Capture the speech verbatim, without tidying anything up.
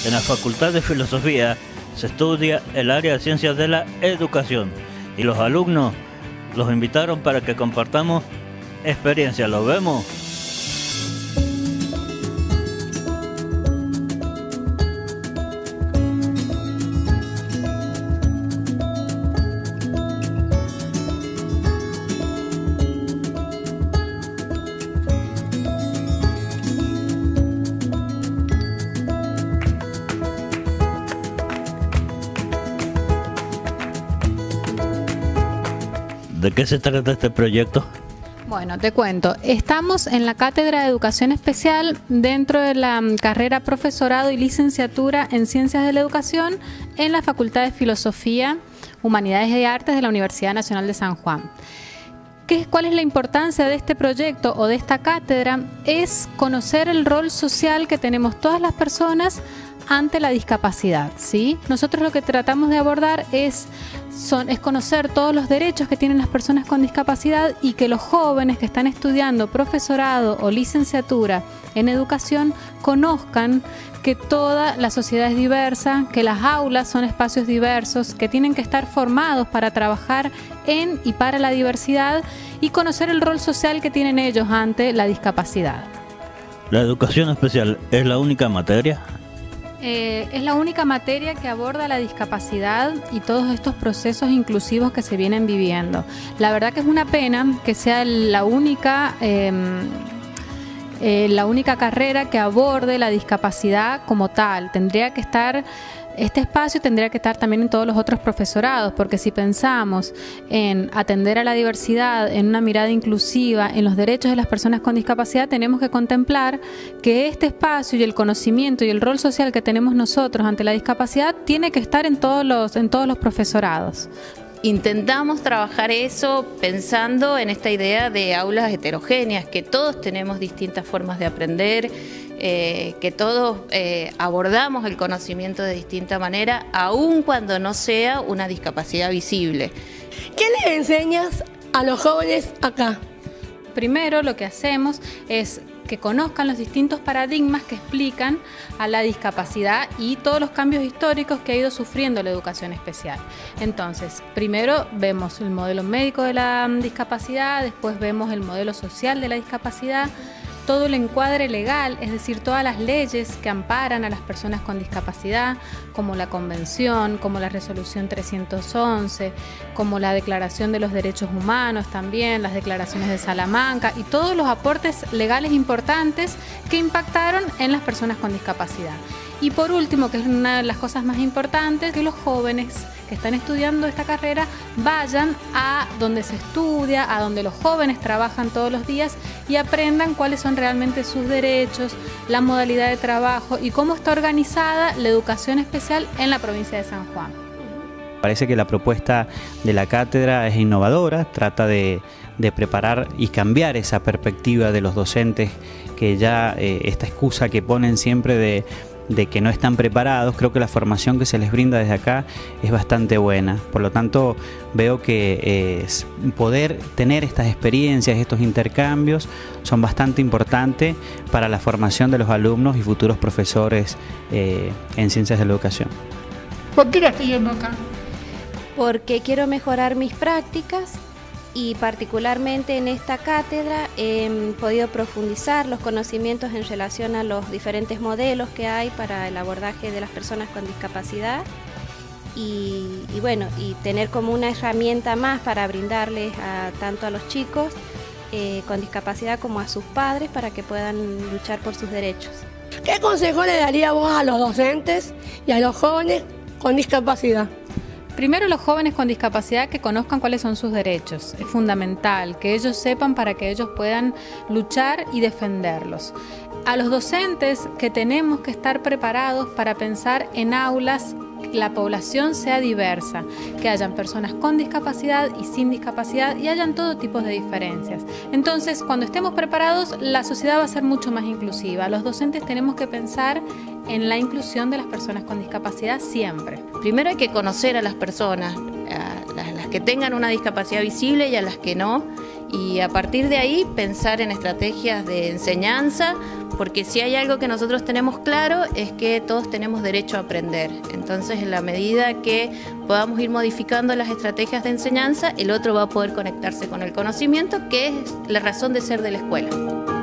En la Facultad de Filosofía se estudia el área de Ciencias de la Educación y los alumnos los invitaron para que compartamos experiencias. ¿Lo vemos? ¿De qué se trata este proyecto? Bueno, te cuento. Estamos en la Cátedra de Educación Especial dentro de la carrera Profesorado y Licenciatura en Ciencias de la Educación en la Facultad de Filosofía, Humanidades y Artes de la Universidad Nacional de San Juan. ¿Qué, ¿Cuál es la importancia de este proyecto o de esta cátedra? Es conocer el rol social que tenemos todas las personas ante la discapacidad, ¿sí? Nosotros lo que tratamos de abordar es, son, es conocer todos los derechos que tienen las personas con discapacidad y que los jóvenes que están estudiando profesorado o licenciatura en educación conozcan que toda la sociedad es diversa, que las aulas son espacios diversos, que tienen que estar formados para trabajar en y para la diversidad y conocer el rol social que tienen ellos ante la discapacidad. ¿La educación especial es la única materia? Eh, es la única materia que aborda la discapacidad y todos estos procesos inclusivos que se vienen viviendo. La verdad que es una pena que sea la única, eh, eh, la única carrera que aborde la discapacidad como tal. Tendría que estar... Este espacio tendría que estar también en todos los otros profesorados, porque si pensamos en atender a la diversidad, en una mirada inclusiva, en los derechos de las personas con discapacidad, tenemos que contemplar que este espacio y el conocimiento y el rol social que tenemos nosotros ante la discapacidad tiene que estar en todos los, en todos los profesorados. Intentamos trabajar eso pensando en esta idea de aulas heterogéneas, que todos tenemos distintas formas de aprender, eh, que todos eh, abordamos el conocimiento de distinta manera, aun cuando no sea una discapacidad visible. ¿Qué les enseñas a los jóvenes acá? Primero lo que hacemos es que conozcan los distintos paradigmas que explican a la discapacidad y todos los cambios históricos que ha ido sufriendo la educación especial. Entonces, primero vemos el modelo médico de la discapacidad, después vemos el modelo social de la discapacidad, todo el encuadre legal, es decir, todas las leyes que amparan a las personas con discapacidad, como la Convención, como la Resolución trescientos once, como la Declaración de los Derechos Humanos también, las declaraciones de Salamanca y todos los aportes legales importantes que impactaron en las personas con discapacidad. Y por último, que es una de las cosas más importantes, que los jóvenes que están estudiando esta carrera vayan a donde se estudia, a donde los jóvenes trabajan todos los días y aprendan cuáles son realmente sus derechos, la modalidad de trabajo y cómo está organizada la educación especial en la provincia de San Juan. Parece que la propuesta de la cátedra es innovadora, trata de, de preparar y cambiar esa perspectiva de los docentes, que ya eh, esta excusa que ponen siempre de de que no están preparados. Creo que la formación que se les brinda desde acá es bastante buena. Por lo tanto, veo que eh, poder tener estas experiencias, estos intercambios, son bastante importantes para la formación de los alumnos y futuros profesores eh, en Ciencias de la Educación. ¿Por qué la estoy yendo acá? Porque quiero mejorar mis prácticas y particularmente en esta cátedra he podido profundizar los conocimientos en relación a los diferentes modelos que hay para el abordaje de las personas con discapacidad y, y bueno, y tener como una herramienta más para brindarles a, tanto a los chicos eh, con discapacidad como a sus padres para que puedan luchar por sus derechos. ¿Qué consejo le daría vos a los docentes y a los jóvenes con discapacidad? Primero, los jóvenes con discapacidad que conozcan cuáles son sus derechos. Es fundamental que ellos sepan para que ellos puedan luchar y defenderlos. A los docentes que tenemos que estar preparados para pensar en aulas que la población sea diversa, que hayan personas con discapacidad y sin discapacidad y hayan todo tipo de diferencias. Entonces, cuando estemos preparados, la sociedad va a ser mucho más inclusiva. Los docentes tenemos que pensar en la inclusión de las personas con discapacidad siempre. Primero hay que conocer a las personas, a las, las que tengan una discapacidad visible y a las que no, y a partir de ahí pensar en estrategias de enseñanza porque si hay algo que nosotros tenemos claro es que todos tenemos derecho a aprender. Entonces, en la medida que podamos ir modificando las estrategias de enseñanza, el otro va a poder conectarse con el conocimiento, que es la razón de ser de la escuela.